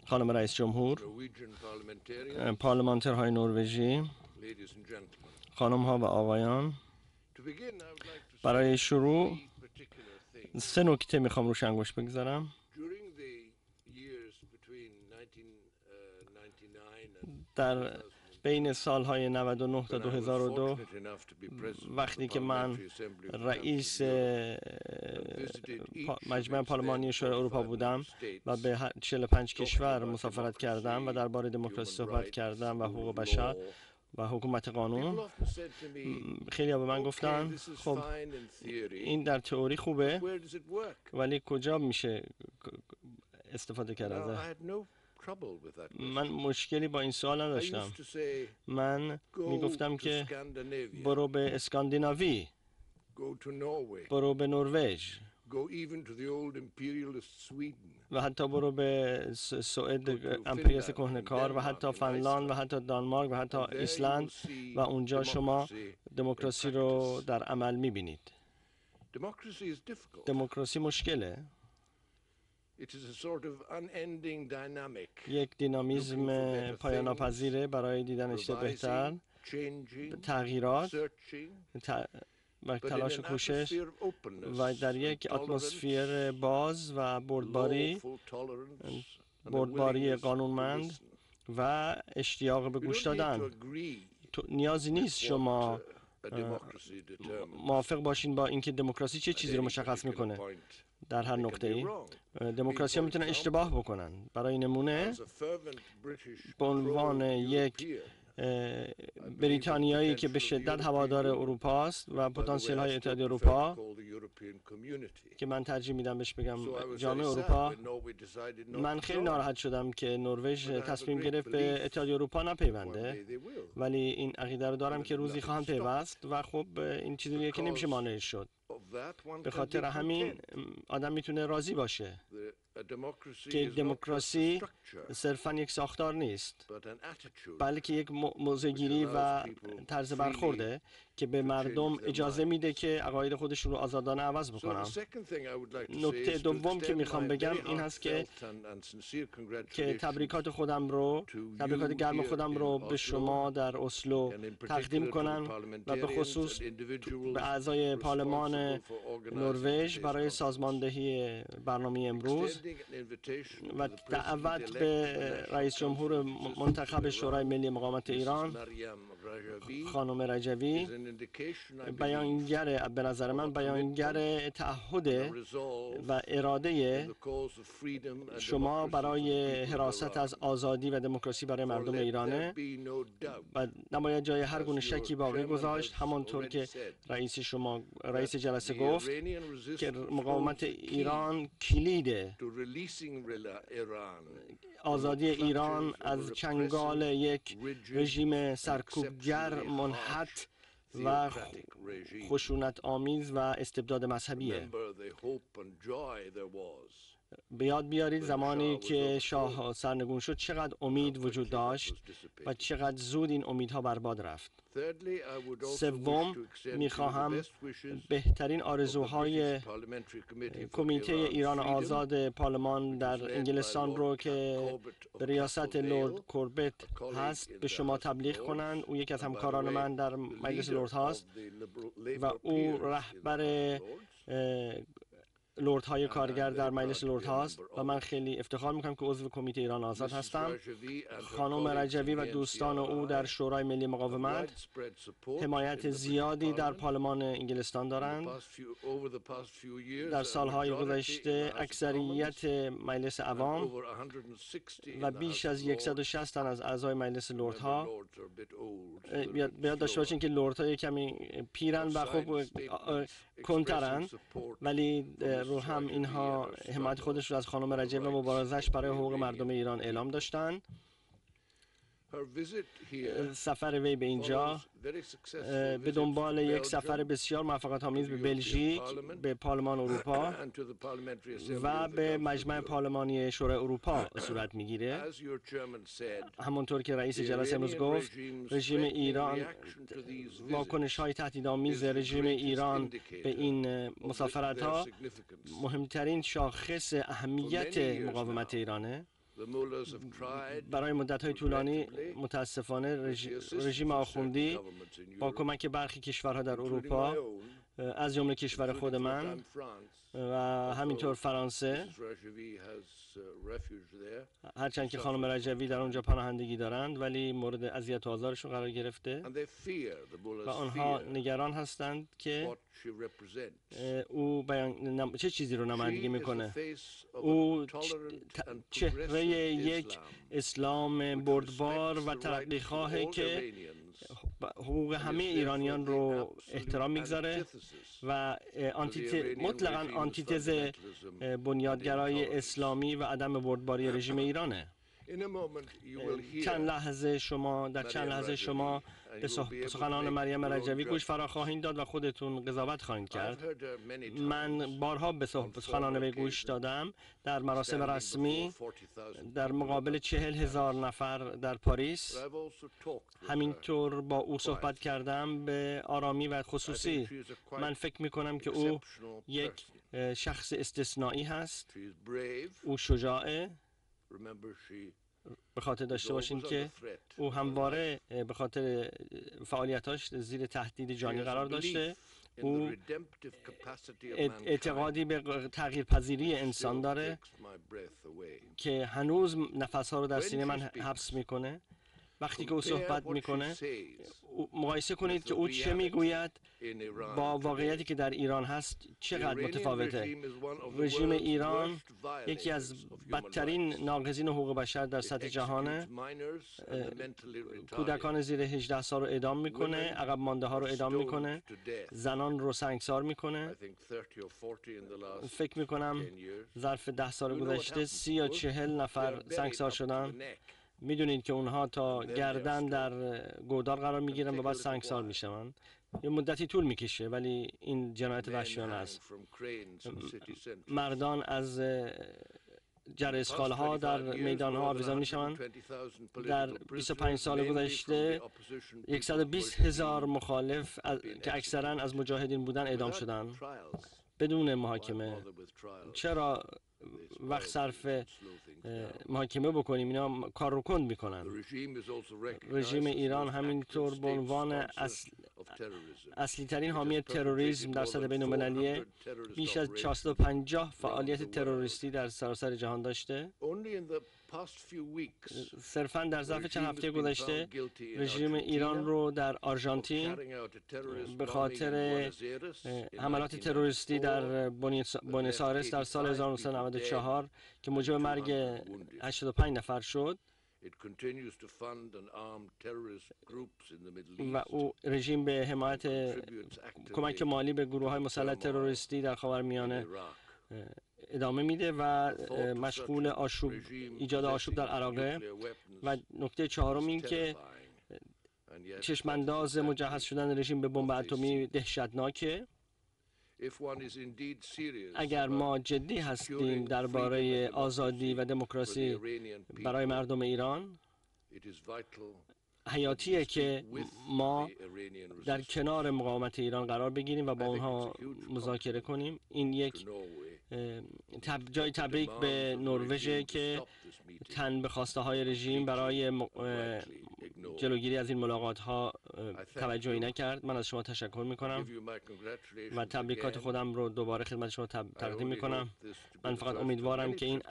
خانم رئیس جمهور، پارلمانترهای نروژی، خانم ها و آقایان، برای شروع 3 نکته میخوام روش انگشت بگذارم. در بین سالهای 99 تا 2002 وقتی که من رئیس مجمع پارلمانی شورای اروپا بودم و به 45 کشور مسافرت کردم و درباره دموکراسی صحبت کردم و حقوق بشر و حکومت قانون، خیلی ها به من گفتن خب این در تئوری خوبه ولی کجا میشه استفاده کرد ازش؟ من مشکلی با این سوال نداشتم. من میگفتم که برو به اسکاندیناوی، برو به نروژ و حتی برو به سوئد امپریالیست کهنه‌کار و حتی فنلاند و حتی دانمارک و حتی ایسلند و اونجا شما دموکراسی رو در عمل میبینید. دموکراسی مشکله. یک دینامیزم پایان ناپذیره برای دیدن چیز بهتر، تغییرات و تلاش و کوشش و در یک اتمسفر باز و بردباری قانونمند و اشتیاق به گوش دادن. نیازی نیست شما موافق باشین با اینکه دموکراسی چه چیزی رو مشخص میکنه. در هر نقطه‌ای دموکراسی ها میتونن اشتباه بکنن. برای نمونه به عنوان یک بریتانیایی که به شدت هوادار اروپا است و پتانسیل های اتحادیه اروپا که من ترجیح میدم بهش بگم جامعه اروپا، من خیلی ناراحت شدم که نروژ تصمیم گرفت به اتحادیه اروپا نپیونده، ولی این عقیده رو دارم که روزی خواهم پیوست و خب این چیزیه که نمیشه مانعش شد. به خاطر همین آدم میتونه راضی باشه که دموکراسی صرفاً یک ساختار نیست بلکه یک موضع‌گیری و طرز برخورده که به مردم اجازه میده که عقاید خودشون رو آزادانه عوض بکنن. نکته دوم که میخوام بگم این هست که تبریکات گرم خودم رو به شما در اسلو تقدیم کنم و به خصوص به اعضای پارلمان نروژ برای سازماندهی برنامه امروز و دعوت به رئیس جمهور منتخب شورای ملی مقاومت ایران خانم رجوی، به نظر من بیانگر تعهد و اراده شما برای حراست از آزادی و دموکراسی برای مردم ایرانه و نباید جای هر گونه شکی باقی گذاشت. همانطور که رئیس جلسه گفت که مقاومت ایران کلیده آزادی ایران از چنگال یک رژیم سرکوبگر، منحط و خشونت آمیز و استبداد مذهبیه. به یاد بیارید زمانی که شاه سرنگون شد چقدر امید وجود داشت و چقدر زود این امیدها برباد رفت. سوم، میخواهم بهترین آرزوهای کمیته ایران آزاد پارلمان در انگلستان رو که به ریاست لورد کوربت هست به شما تبلیغ کنند. او یکی از همکاران من در مجلس لورد هاست و او رهبر لردهای کارگر در مجلس لرد هاست و من خیلی افتخار میکنم که عضو کمیته ایران آزاد هستم. خانم رجوی و دوستان او در شورای ملی مقاومت حمایت زیادی در پارلمان انگلستان دارند. در سالهای گذشته اکثریت مجلس عوام و بیش از 160 تن از اعضای مجلس لردها، بیاد داشته باشین که لردها کمی پیرن و خب کنترن، ولی رو هم اینها حمایت خودش رو از خانم رجب و مبارزش برای حقوق مردم ایران اعلام داشتن. سفر وی به اینجا به دنبال یک سفر بسیار موفقیت‌آمیز به بلژیک، به پارلمان اروپا و به مجمع پارلمانی شورای اروپا صورت میگیره. همونطور که رئیس جلسه امروز گفت، رژیم ایران، واکنش‌های تهدیدآمیز رژیم ایران به این مسافرت‌ها مهمترین شاخص اهمیت مقاومت ایرانه. برای مدت‌های طولانی متاسفانه رژیم آخوندی با کمک برخی کشورها در اروپا از جمله کشور خود من و همینطور فرانسه، هرچند که خانم رجوی در اونجا پناهندگی دارند ولی مورد اذیت و آزارشون قرار گرفته و آنها نگران هستند که او چه چیزی رو نمایندگی میکنه. او چهره یک اسلام بردبار و ترقیخواهه که حقوق همه ایرانیان رو احترام میگذاره و مطلقاً آنتیتز بنیادگرای اسلامی و عدم بردباری رژیم ایرانه. در چند لحظه شما به سخنان مریم رجوی گوش فرا خواهید داد و خودتون قضاوت خواهید کرد. من بارها به سخنان وی گوش دادم در مراسم رسمی در مقابل 40,000 نفر در پاریس. همینطور با او صحبت کردم به آرامی و خصوصی. من فکر میکنم که او یک شخص استثنایی هست. او شجاعه. به خاطر داشته باشین که او همواره به خاطر فعالیتاش زیر تهدید جانی قرار داشته. او اعتقادی به تغییرپذیری انسان داره که هنوز نفسها رو در سینه من حبس میکنه. وقتی که او صحبت میکنه مقایسه کنید که او چه میگوید با واقعیتی که در ایران هست چقدر متفاوته. رژیم ایران یکی از بدترین ناقضین حقوق بشر در سطح جهانه. کودکان زیر 18 سال رو اعدام میکنه، عقب مانده ها رو اعدام میکنه، زنان رو سنگسار میکنه. فکر میکنم ظرف 10 سال گذشته 30 یا 40 نفر سنگسار شدن. میدونید که اونها تا گردن در گودال قرار میگیرن و بعد سنگسار میشن. یه مدتی طول میکشه ولی این جنایت وحشیانه است. مردان از جرثقال ها در میدان ها آویزان میشوند. در 25 سال گذشته 120,000 مخالف که اکثرا از مجاهدین بودن اعدام شدند بدون محاکمه. چرا وقت صرف محاکمه بکنیم؟ اینا کار رو کند میکنن. رژیم ایران همینطور به عنوان اصلی ترین حامی تروریسم در سطح بین المللیه بیش از 450 فعالیت تروریستی در سراسر جهان داشته. صرفاً در ظرف چند هفته گذشته رژیم ایران رو در آرژانتین به خاطر حملات تروریستی در بوئنوس آیرس در سال 1994 که موجب مرگ 85 نفر شد و او رژیم به حمایت کمک مالی به گروه‌های مسلح تروریستی در خاورمیانه ادامه میده و مشغول ایجاد آشوب در عراق. و نکته چهارم این که چشمانداز مجهز شدن رژیم به بمب اتمی دهشتناکه. اگر ما جدی هستیم درباره آزادی و دموکراسی برای مردم ایران، حیاتیه که ما در کنار مقاومت ایران قرار بگیریم و با اونها مذاکره کنیم. این یک جای تبریک به نروژ که تن به خواسته های رژیم برای جلوگیری از این ملاقات ها توجهی نکرد. من از شما تشکر میکنم و تبریکات خودم رو دوباره خدمت شما تقدیم میکنم. من فقط امیدوارم که این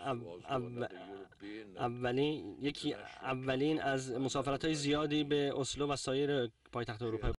اولین از مسافرت های زیادی به اسلو و سایر پایتخت اروپا